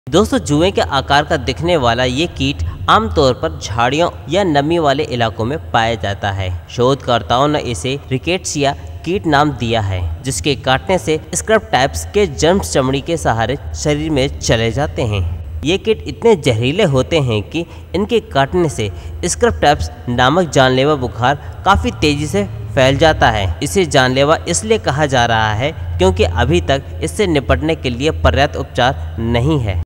दोस्तों, जुएं के आकार का दिखने वाला ये कीट आमतौर पर झाड़ियों या नमी वाले इलाकों में पाया जाता है। शोधकर्ताओं ने इसे रिकेट्सिया कीट नाम दिया है, जिसके काटने से स्क्रब टाइप्स के जर्म्स चमड़ी के सहारे शरीर में चले जाते हैं। ये कीट इतने जहरीले होते हैं कि इनके काटने से स्क्रब टाइप्स नामक जानलेवा बुखार काफ़ी तेज़ी से फैल जाता है। इसे जानलेवा इसलिए कहा जा रहा है क्योंकि अभी तक इससे निपटने के लिए पर्याप्त उपचार नहीं है।